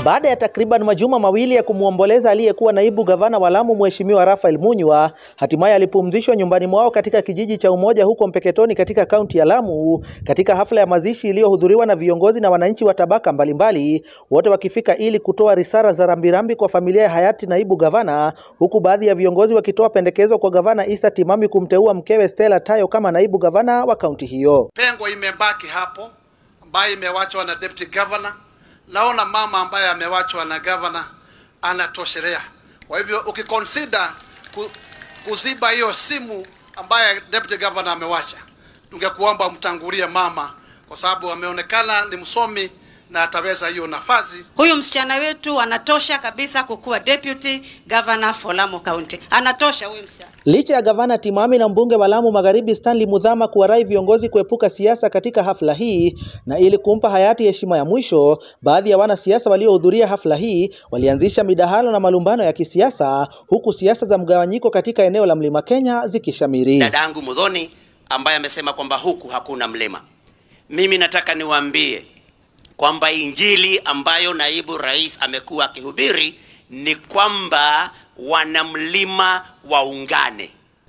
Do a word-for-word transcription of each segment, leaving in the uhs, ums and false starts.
Baada ya takriban majuma mawili ya kumuomboleza aliyekuwa naibu gavana wa Lamu Mheshimiwa Raphael Munywa, hatimaye alipumzishwa nyumbani mwao katika kijiji cha Umoja huko Mpeketoni katika kaunti ya Lamu, katika hafla ya mazishi iliyohudhuriwa na viongozi na wananchi wa tabaka mbalimbali, wote wakifika ili kutoa risala za rambirambi kwa familia ya hayati naibu gavana, huku baadhi ya viongozi wakitoa pendekezo kwa gavana Issa Timami kumteua mkewe Stella Tayo kama naibu gavana wa kaunti hiyo. Pengo imebaki hapo ambayo imewachwa na deputy governor. Naona mama ambaye amewachwa na governor anatoshelea. Kwa hivyo ukiconsider kuziba hiyo simu ambaye deputy governor amewacha, tungekuomba mtangulie mama kwa sababu ameonekana ni msomi na ataweza hiyo nafasi. Huyu msichana wetu anatosha kabisa kukuwa deputy governor for Lamu County. Anatosha huyu msichana. Licha ya gavana Timami na mbunge wa Lamu Magharibi Stanley Mudhama kuwarai viongozi kuepuka siasa katika hafla hii na ili kumpa hayati heshima ya mwisho, baadhi ya wanasiasa waliohudhuria hafla hii walianzisha midahalo na malumbano ya kisiasa, huku siasa za mgawanyiko katika eneo la Mlima Kenya zikishamiri. Dadangu Mudhoni ambaye amesema kwamba huku hakuna mlima. Mimi nataka niwaambie kwamba injili ambayo naibu rais amekuwa akihubiri ni kwamba wanamlima waungane.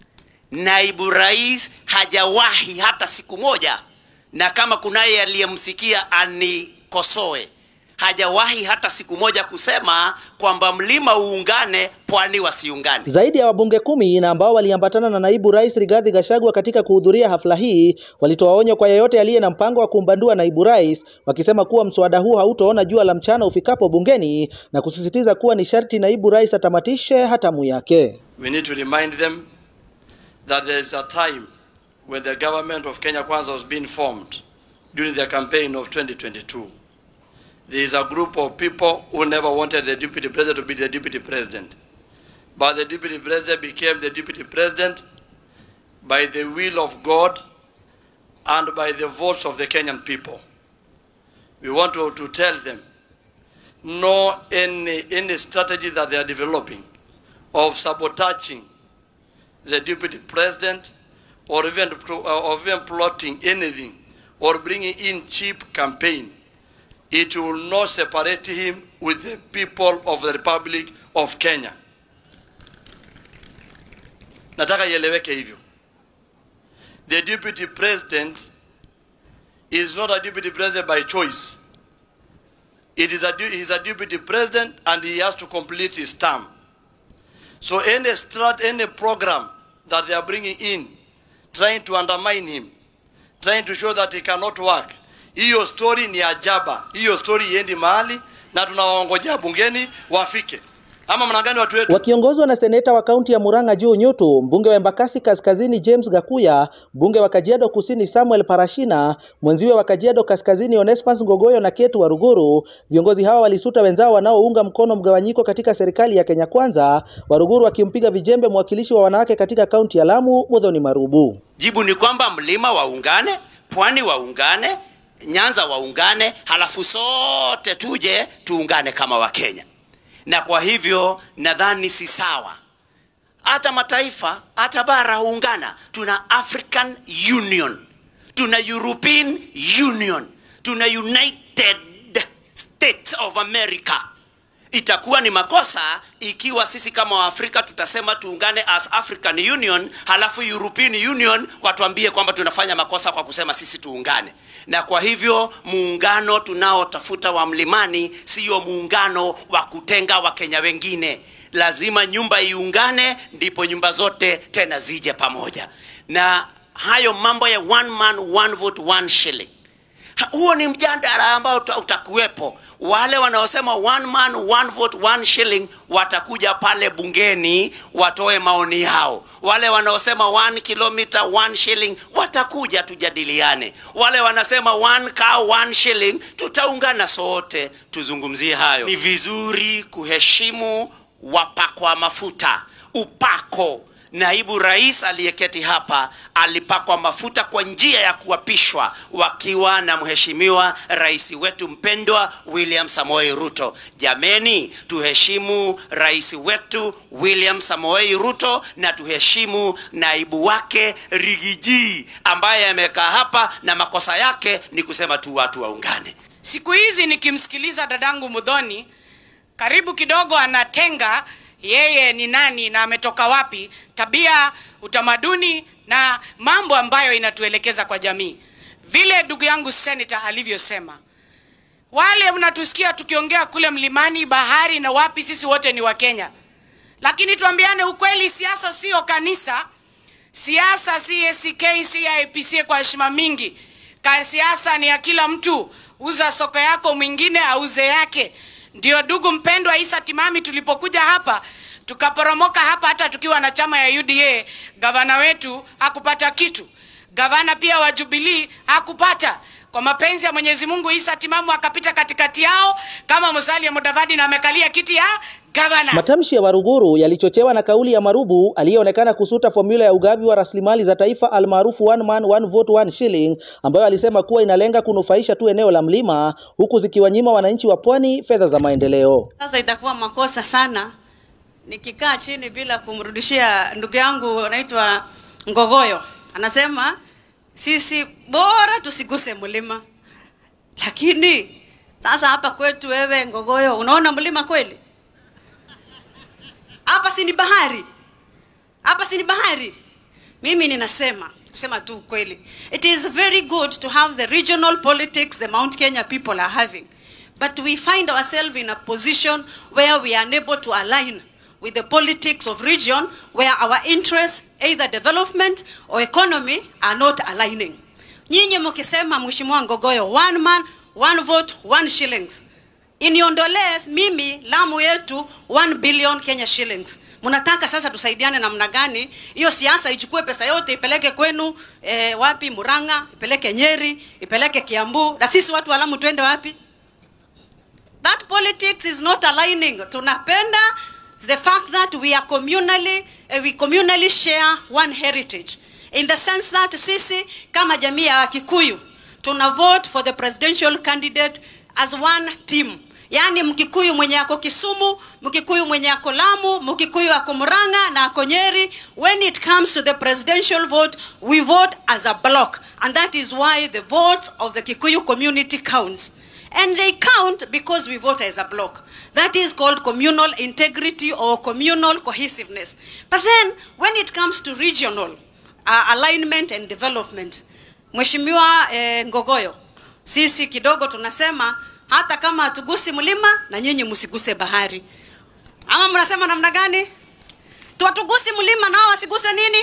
Naibu rais hajawahi hata siku moja, na kama kunaye aliyemsikia anikosoe, hajawahi hata siku moja kusema kwamba mlima uungane pwani wasiungane. Zaidi ya wabunge kumi na ambao waliambatana na naibu rais Rigathi Gachagua katika kuhudhuria hafla hii walitoa onyo kwa yeyote aliye na mpango wa kumbandua naibu rais, wakisema kuwa mswada huu hautoona jua la mchana ufikapo bungeni, na kusisitiza kuwa ni sharti naibu rais atamatishe hatamu yake. We need to remind them that there is a time when the government of Kenya Kwanza was being formed during the campaign of twenty twenty-two. There is a group of people who never wanted the deputy president to be the deputy president. But the deputy president became the deputy president by the will of God and by the votes of the Kenyan people. We want to, to tell them, no any, any strategy that they are developing of sabotaging the deputy president or even, or even plotting anything or bringing in cheap campaign, it will not separate him with the people of the Republic of Kenya. Nataka ieleweke hivyo. The deputy president is not a deputy president by choice. It is a, he is a deputy president and he has to complete his term. So any strat, any program that they are bringing in, trying to undermine him, trying to show that he cannot work, hiyo story ni ajaba. Hiyo story iendi mahali na tunawaongojea bungeni wafike. Ama mnagani watu wetu? Wakiongozwa na seneta wa kaunti ya Murang'a Joe Nyutu, mbunge wa Embakasi Kaskazini James Gakuya, mbunge wa Kajiado Kusini Samuel Parashina, mwenziwe wa Kajiado Kaskazini Onesmus Ngogoyo na Ketu wa Ruguru, viongozi hawa walisuta wenzao wanaounga mkono mgawanyiko katika serikali ya Kenya Kwanza, wa Ruguru wakimpiga vijembe mwakilishi wa wanawake katika kaunti ya Lamu Muthoni Marubu. Jibu ni kwamba mlima waungane, pwani waungane, Nyanza waungane, halafu sote tuje tuungane kama Wakenya. Na kwa hivyo nadhani si sawa. Hata mataifa, hata bara huungana. Tuna African Union, tuna European Union, tuna United States of America. Itakuwa ni makosa ikiwa sisi kama Waafrika tutasema tuungane as African Union, halafu European Union watuambie kwamba tunafanya makosa kwa kusema sisi tuungane. Na kwa hivyo muungano tunaotafuta wa mlimani sio muungano wa kutenga Wakenya wengine. Lazima nyumba iungane, ndipo nyumba zote tena zije pamoja. Na hayo mambo ya one man one vote one shilling, huo ni mjadala ambao utakuwepo. Wale wanaosema one man one vote one shilling watakuja pale bungeni watoe maoni yao. Wale wanaosema one kilometer one shilling watakuja tujadiliane. Wale wanasema one cow one shilling, tutaungana sote tuzungumzie hayo. Ni vizuri kuheshimu wapakwa mafuta. Upako, naibu rais aliyeketi hapa alipakwa mafuta kwa njia ya kuapishwa wakiwa na mheshimiwa rais wetu mpendwa William Samoei Ruto. Jameni, tuheshimu rais wetu William Samoei Ruto na tuheshimu naibu wake Rigiji ambaye amekaa hapa na makosa yake ni kusema tu watu waungane. Siku hizi nikimsikiliza dadangu Mudhoni karibu kidogo anatenga yeye ni nani na ametoka wapi, tabia, utamaduni na mambo ambayo inatuelekeza kwa jamii. Vile ndugu yangu senator alivyosema, wale mnatusikia tukiongea kule mlimani, bahari na wapi, sisi wote ni wa Kenya. Lakini tuambiane ukweli, siasa sio kanisa. Siasa si A C K, si I P C kwa heshima mingi. Ka siasa ni ya kila mtu. Uza soko yako, mwingine auze yake. Ndio ndugu mpendwa Isa Timami, tulipokuja hapa tukaporomoka hapa hata tukiwa na chama ya U D A, gavana wetu hakupata kitu. Gavana pia wa Jubilee hakupata. Kwa mapenzi ya Mwenyezi Mungu, Isa Timamu akapita katikati yao kama Musalia Mudavadi na amekalia kiti ya gavana. Matamshi ya Waruguru yalichochewa na kauli ya Marubu aliyeonekana kusuta formula ya ugavi wa rasilimali za taifa almaarufu one man one vote one shilling, ambayo alisema kuwa inalenga kunufaisha tu eneo la mlima huku zikiwanyima wananchi wa pwani fedha za maendeleo. Sasa itakuwa makosa sana nikikaa chini bila kumrudishia ndugu yangu anaitwa Ngogoyo. Anasema sisi bora tusiguse mlima. Lakini sasa hapa kwetu wewe Ngogoyo, unaona mlima kweli? Hapa si ni bahari. Hapa si ni bahari. Mimi ninasema, kusema tu kweli, it is very good to have the regional politics the Mount Kenya people are having. But we find ourselves in a position where we are unable to align with the politics of region, where our interests, either development or economy, are not aligning. Nyinyi mkisema Mheshimiwa Ngogoyo, one man, one vote, one shillings. Iniondole mimi Lamu yetu one billion Kenya shillings. Munataka sasa tusaidiane namna gani? Hiyo siasa ichukue pesa yote ipeleke kwenu eh, wapi? Murang'a, ipeleke Nyeri, ipeleke Kiambu. Na sisi watu wa Lamu twende wapi? That politics is not aligning. Tunapenda the fact that we are communally, uh, we communally share one heritage. In the sense that sisi kama jamii ya Kikuyu tuna vote for the presidential candidate as one team. Yani Mkikuyu mwenye ako Kisumu, Mkikuyu mwenye ako Lamu, Mkikuyu ako Murang'a na ako Nyeri. When it comes to the presidential vote, we vote as a block. And that is why the votes of the Kikuyu community counts. And they count because we vote as a block. That is called communal integrity or communal cohesiveness. But then, when it comes to regional uh, alignment and development, Mheshimiwa eh, Ngogoyo, sisi kidogo tunasema hata kama hatugusi mlima na nyinyi msiguse bahari. Ama mnasema namna gani? Tuwatugusi mlima nao wasiguse nini?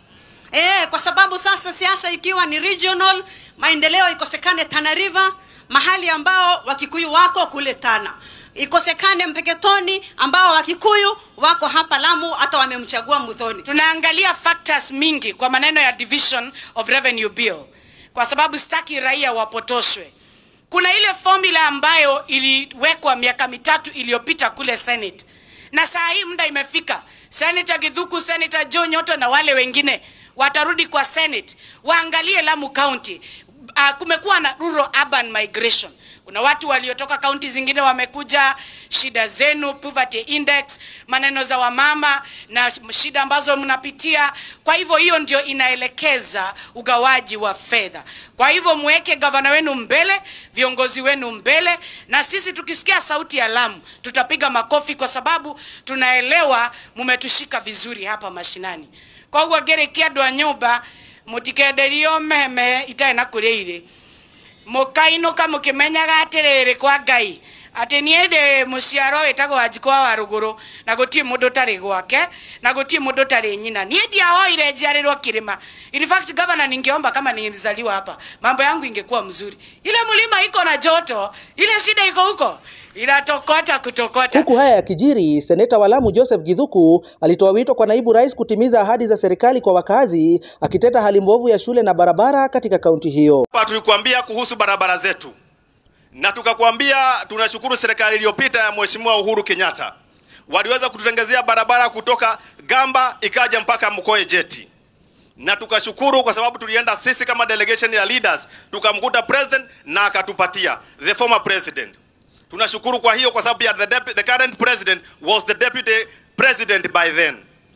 Eh, kwa sababu sasa siasa ikiwa ni regional, maendeleo ikosekane Tana River, mahali ambao Wakikuyu wako kule Tana. Ikosekane Mpeketoni ambao Wakikuyu wako hapa Lamu, hata wamemchagua Muthoni. Tunaangalia factors mingi kwa maneno ya division of revenue bill, kwa sababu sitaki raia wapotoshwe. Kuna ile formula ambayo iliwekwa miaka mitatu iliyopita kule Senate. Na saa hii muda imefika. Senator Githuku, Senator Joe Nyoto na wale wengine watarudi kwa Senate. Waangalie Lamu County. Uh, kumekuwa na rural urban migration. Kuna watu waliotoka kaunti zingine wamekuja, shida zenu, poverty index, maneno za wamama na shida ambazo mnapitia. Kwa hivyo hiyo ndio inaelekeza ugawaji wa fedha. Kwa hivyo muweke gavana wenu mbele, viongozi wenu mbele, na sisi tukisikia sauti ya Lamu tutapiga makofi kwa sababu tunaelewa mumetushika vizuri hapa mashinani. Kwa hivyo gerekia dwa nyumba mutikederio meme itaena kureire mukainoka mukimenyaga atiriri kwa Ngai ati niende muciaro etago Wanjikwa wa Ruguru na gutie mundu tari gwake na gutie mundu tari nyina niende ahoire njiarirwo Kirima. In fact governor, ningeomba kama nilizaliwa hapa mambo yangu ingekuwa mzuri. Ile mlima iko na joto, ile shida iko huko inatokota kutokota. Huku haya ya kijiri, seneta wa Lamu Joseph Githuku alitoa wito kwa naibu rais kutimiza ahadi za serikali kwa wakazi, akiteta hali mbovu ya shule na barabara katika kaunti hiyo. Tulikuambia kuhusu barabara zetu na tukakwambia tunashukuru serikali iliyopita ya Mheshimiwa Uhuru Kenyatta. Waliweza kututengezea barabara kutoka Gamba ikaja mpaka Mkoe Jeti. Na tukashukuru kwa sababu tulienda sisi kama delegation ya leaders, tukamkuta president na akatupatia, the former president. Tunashukuru kwa hiyo kwa sababu ya the, the current president was the deputy president by then.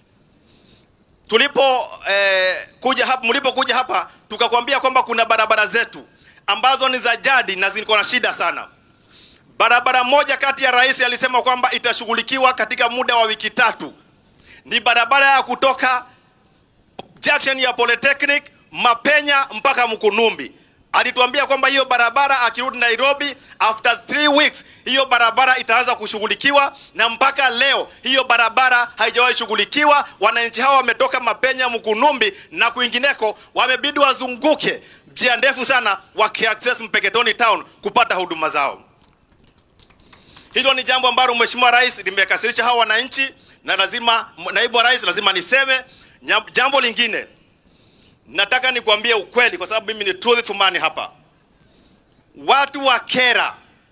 Tulipo eh, kuja hapa, mlipo kuja hapa tukakwambia kwamba kuna barabara zetu ambazo ni za jadi na ziko na shida sana. barabara moja kati ya rais alisema kwamba itashughulikiwa katika muda wa wiki tatu. Ni barabara ya kutoka junction ya Polytechnic Mapenya mpaka Mkunumbi. Alituambia kwamba hiyo barabara akirudi Nairobi after three weeks hiyo barabara itaanza kushughulikiwa, na mpaka leo hiyo barabara haijawahi shughulikiwa. Wananchi hao wametoka Mapenya, Mkunumbi na kuingineko, wamebidi wazunguke njia ndefu sana wakiaccess Mpeketoni town kupata huduma zao. Hilo ni jambo ambalo Mheshimiwa Rais limekasirisha hao wananchi, na lazima naibu wa rais lazima niseme. Jambo lingine, nataka nikwambie ukweli kwa sababu mimi ni truthful man hapa. Watu wa Kera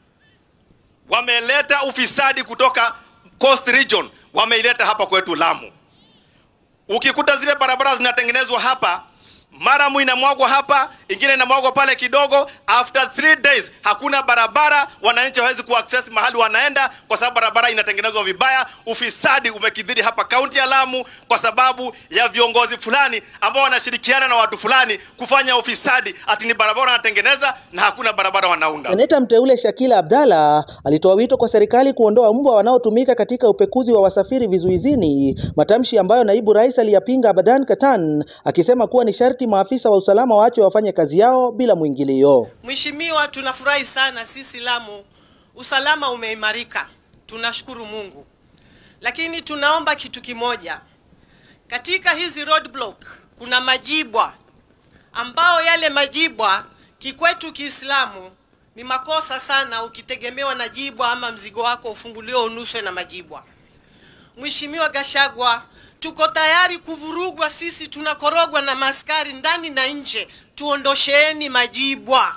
wameleta ufisadi kutoka Coast Region, wameileta hapa kwetu Lamu. Ukikuta zile barabara zinatengenezwa hapa, mara mu inamwagwa hapa, ingine inamwagwa pale kidogo, after three days hakuna barabara, wananchi hawezi kuaccess mahali wanaenda kwa sababu barabara inatengenezwa vibaya. Ufisadi umekidhiri hapa kaunti ya Lamu kwa sababu ya viongozi fulani ambao wanashirikiana na watu fulani kufanya ufisadi, ati ni barabara wanatengeneza na hakuna barabara wanaunda. Seneta mteule Shakila Abdalla alitoa wito kwa serikali kuondoa mbwa wanaotumika katika upekuzi wa wasafiri vizuizini, matamshi ambayo naibu rais aliyapinga Abadan Katan, akisema kuwa ni sharti maafisa wa usalama waachwe wafanye kazi yao bila mwingilio. Mheshimiwa, tunafurahi sana sisi Lamu, usalama umeimarika, tunashukuru Mungu. Lakini tunaomba kitu kimoja. Katika hizi roadblock kuna majibwa ambao yale majibwa kikwetu Kiislamu ni makosa sana ukitegemewa na jibwa ama mzigo wako ufunguliwe unuswe na majibwa. Mheshimiwa Gachagua, tuko tayari kuvurugwa, sisi tunakorogwa na maskari ndani na nje, tuondosheeni majibwa.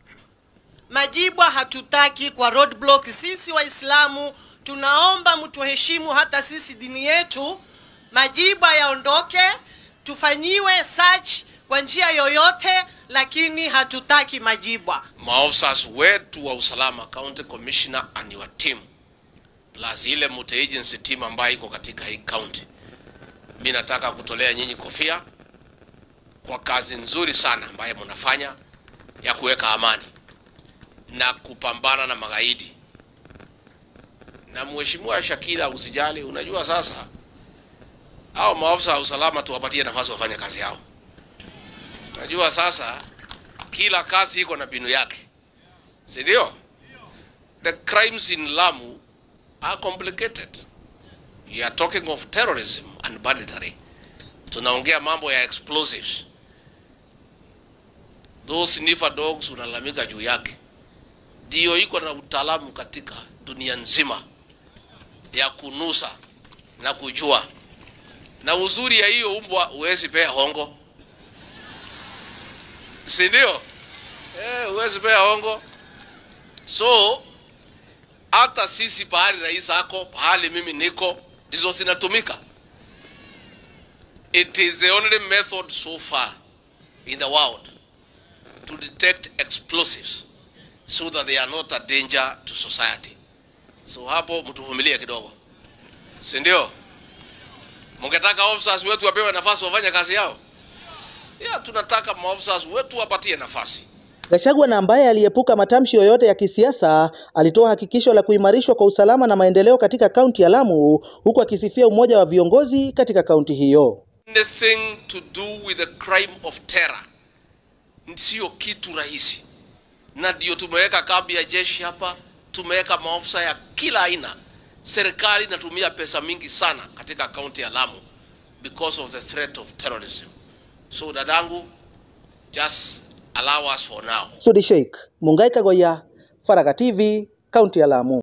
Majibwa hatutaki kwa roadblock. Sisi Waislamu tunaomba mtuheshimu hata sisi dini yetu. Majibwa yaondoke, tufanyiwe search kwa njia yoyote, lakini hatutaki majibwa. Maofisa wetu wa usalama, county commissioner and your team, plus ile multi agency team ambayo iko katika hii county, mimi nataka kutolea nyinyi kofia kwa kazi nzuri sana ambayo mnafanya ya kuweka amani na kupambana na magaidi. Na Mheshimiwa Shakila, usijali, unajua sasa hao maafisa wa usalama tuwapatie nafasi wafanye kazi yao. Unajua sasa kila kazi iko na binu yake, si ndio? The crimes in Lamu are complicated. You are talking of terrorism and banditry. Tunaongea mambo ya explosives. Those sniffer dogs unalamika juu yake. Ndio iko na utaalamu katika dunia nzima ya kunusa na kujua. Na uzuri ya hiyo umbwa uwezi pea hongo. Si ndio? Eh, uwezi pea hongo. So hata sisi pahali rais ako, pahali mimi niko, ndizo zinatumika. It is the only method so far in the world to detect explosives so that they are not a danger to society. So hapo mtuvumilie kidogo. Si ndio? Mungetaka officers wetu wapewe nafasi wafanye kazi yao? Ya, tunataka maofficers wetu wapatie nafasi. Gachagua, na ambaye aliepuka matamshi yoyote ya kisiasa, alitoa hakikisho la kuimarishwa kwa usalama na maendeleo katika kaunti ya Lamu, huku akisifia umoja wa viongozi katika kaunti hiyo. Anything to do with the crime of terror sio kitu rahisi, na ndio tumeweka kambi ya jeshi hapa, tumeweka maofisa ya kila aina. Serikali inatumia pesa mingi sana katika kaunti ya Lamu because of the threat of terrorism. So dadangu, just allow us for now. Sudi Sheikh, Mungai Kagoya, Faraka T V, kaunti ya Lamu.